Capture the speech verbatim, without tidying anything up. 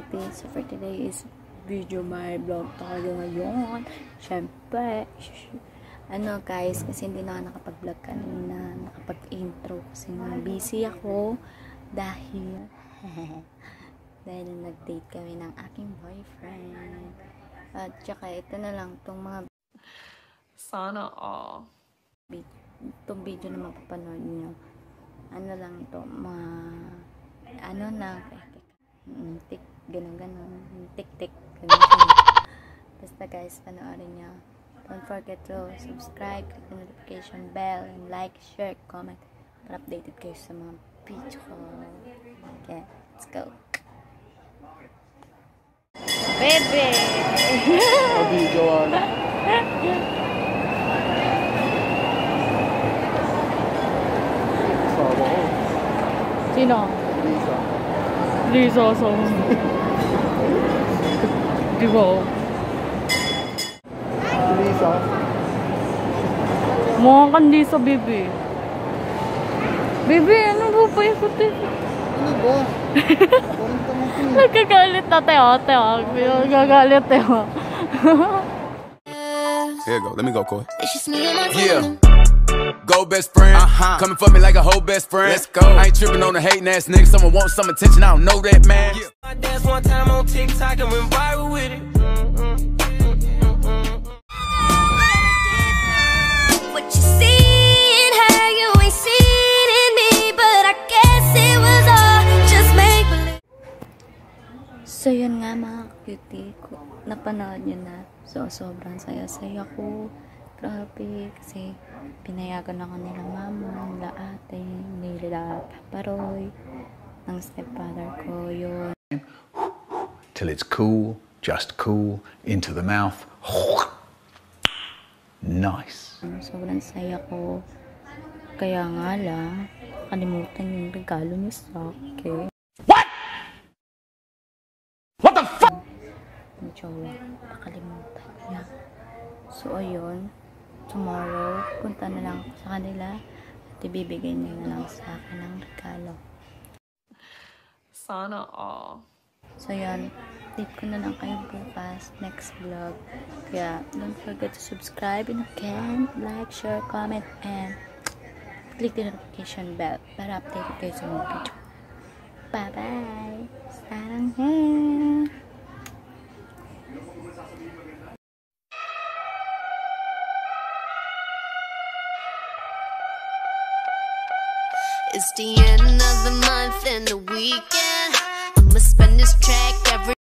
cutie. So for today is video my vlog tayo ngayon. Siyempre, ano guys, kasi hindi na ako nakapag-vlog kanina, nakapag-intro kasi nga busy ako dahil dahil nag-date kami ng aking boyfriend. At saka ito na lang tong mga sana all. Itong video na mapapanood nyo. Ano lang ito, mga ano na mm, tik, ganun ganun tik tik ganun. Basta guys, panoorin nyo. Don't forget to subscribe, click the notification bell, and like, share, comment para updated kayo sa mga video ko. Okay, let's go. Bebe! Video on. Sino? Lisa. Lisa, so. Di ba? Lisa. Mukha kang Lisa, baby. Baby, ano ba pa yung puti? Ano ba? Nagkagalit na tayo, tayo. Nagkagalit tayo. Here you go. Let me go, Coy. Yeah. Go best friend, uh-huh. Coming for me like a whole best friend. Let's go. I ain't tripping on a hating ass nigga. Someone wants some attention. I don't know that man. Yeah. I danced one time on TikTok and went viral with it. What you see in her, you ain't seen in me, but I guess it was all just make believe. So yun nga mga cutie ko, napanood nyo na. So sobrang saya-saya ko. Grabe, kasi pinayagan ako nila mama, nila ate, nila paparoy, ng stepfather ko, yun. Till it's cool, just cool, into the mouth. Nice. Sobrang saya ko. Kaya nga lang, kalimutan yung regalo niyo sa akin. What? What the fuck? Yung jowa, nakalimutan niya. So, ayun. Tomorrow, punta na lang ako sa kanila at ibibigay niya na lang sa akin ang regalo. Sana all. So, yan. Date ko na lang kayo bukas, next vlog. Kaya, don't forget to subscribe and again, like, share, comment, and click the notification bell para update kayo sa mga video. Bye-bye! Sarang hair! It's the end of the month and the weekend. I'ma spend this track every